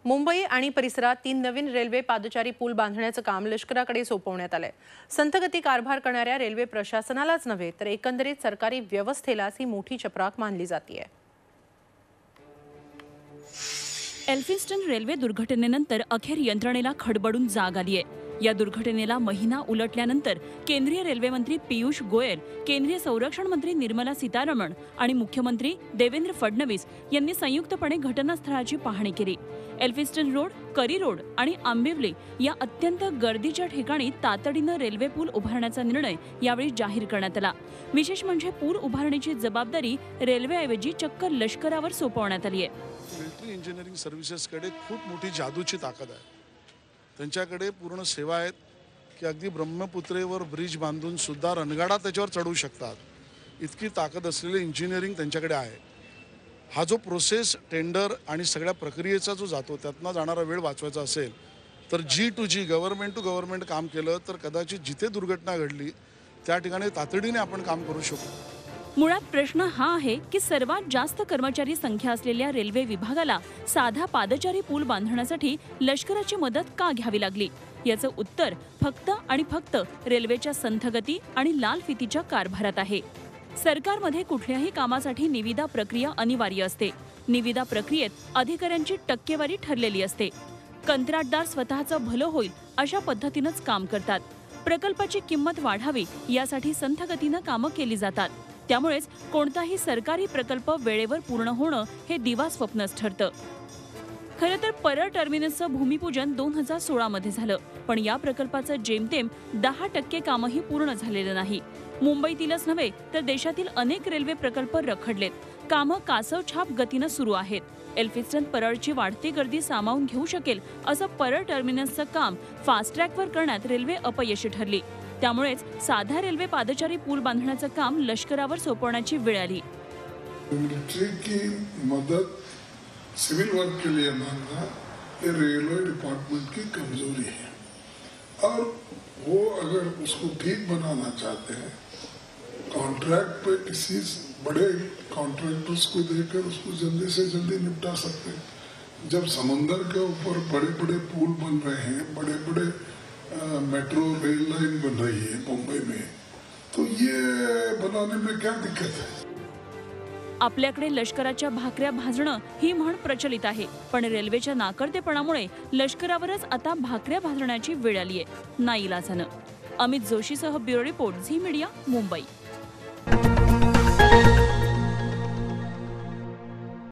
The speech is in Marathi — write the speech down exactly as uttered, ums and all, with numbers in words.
मुंबई आणि परिसरात तीन नवीन रेल्वे पादचारी पूल बांधण्याचं काम लष्कराकडे सोपवण्यात आलंय। संथगती कारभार करणाऱ्या रेल्वे प्रशासनालाच नव्हे तर एकंदरीत सरकारी व्यवस्थेलाच ही मोठी चपराक मानली जाते। एल्फिन्स्टन रेल्वे दुर्घटनेनंतर अखेर यंत्रणेला खडबडून जाग आली आहे। या दुर्घटनेला महिना उलटल्यानंतर केंद्रीय रेल्वे मंत्री पीयूष गोयल, केंद्रीय संरक्षण मंत्री निर्मला सीतारमण आणि मुख्यमंत्री देवेंद्र फडणवीस यांनी संयुक्तपणे घटनास्थळाची पाहणी केली। एल्फिन्स्टन रोड, करी रोड आणि आंबिवली या अत्यंत गर्दीच्या ठिकाणी तातडीनं रेल्वे पूल उभारण्याचा निर्णय यावेळी जाहीर करण्यात आला। विशेष म्हणजे पूल उभारणीची जबाबदारी रेल्वेऐवजी चक्क लष्करावर सोपवण्यात आली आहे। मिलिटरी इंजिनिअरिंग सर्व्हिसेसकडे खूप मोठी जादूची ताकद आहे। त्यांच्याकडे पूर्ण सेवा आहेत की अगदी ब्रह्मपुत्रेवर ब्रिज बांधून सुद्धा रणगाडा त्याच्यावर चढवू शकतात। इतकी ताकद असलेले इंजिनिअरिंग त्यांच्याकडे आहे। हा जो प्रोसेस टेंडर आणि सगळ्या प्रक्रियेचा जो जातो त्यातनं जाणारा वेळ वाचवायचा असेल तर G to G government to government काम केलं तर कदाचित जिथे दुर्घटना घडली त्या ठिकाणी तातडीने आपण काम करू शकतो। मुळात प्रश्न हा आहे की सर्वात जास्त कर्मचारी संख्या असलेल्या रेल्वे विभागाला साधा पादचारी पूल बांधण्यासाठी लष्कराची मदत का घ्यावी लागली? याचं उत्तर फक्त आणि फक्त रेल्वेच्या संथगती आणि लाल फितीच्या कारभारात आहे। सरकारमध्ये कुठल्याही कामासाठी निविदा प्रक्रिया अनिवार्य असते। निविदा प्रक्रियेत अधिकाऱ्यांची टक्केवारी ठरलेली असते। कंत्राटदार स्वतःचं भलं होईल अशा पद्धतीनंच काम करतात। प्रकल्पाची किंमत वाढावी यासाठी संथगतीनं कामं केली जातात। त्यामुळेच कोणताही सरकारी प्रकल्प वेळेवर पूर्ण होणं हे दिवास्वप्नच ठरतं। खरं तर परळ टर्मिनसचं भूमिपूजन दोन हजार सोळा मध्ये झालं, पण या प्रकल्पाचं जेमतेम दहा टक्के कामही पूर्ण झालेलं नाही। मुंबईतीलच नव्हे तर देशातील अनेक रेल्वे प्रकल्प रखडलेत। कामं कासवछाप गतीनं सुरू आहेत। एल्फिन्स्टन परळची वाढती गर्दी सामावून घेऊ शकेल असं परळ टर्मिनसचं काम फास्ट ट्रॅकवर करण्यात रेल्वे अपयशी ठरली। त्यामुळेच साधा रेल्वे पादचारी पूल बांधण्याचं काम लष्करावर सोपवण्याची वेळ आली। मिलिट्री की मदद सिविल वर्क के लिए मांगना ये रेलवे डिपार्टमेंट की कमजोरी है और वो अगर उसको ठीक बनाना चाहते हैं कॉन्ट्रैक्ट पे किसी बड़े कॉन्ट्रैक्टर्स को देकर उसको जल्दी से जल्दी निपटा सकते हैं। जब समंदर के ऊपर बड़े बड़े पुल बन रहे हैं, बड़े बड़े मेट्रो रेल लाइन बन रही है मुंबई में, तो ये बनाने में क्या दिक्कत है? आपल्याकडे लष्कराच्या भाकऱ्या भाजणं ही म्हण प्रचलित आहे, पण रेल्वेच्या नाकर्तेपणामुळे लष्करावरच आता भाकऱ्या भाजण्याची वेळ आली आहे नाईलाजानं। अमित जोशीसह bureau report Zee media, Mumbai.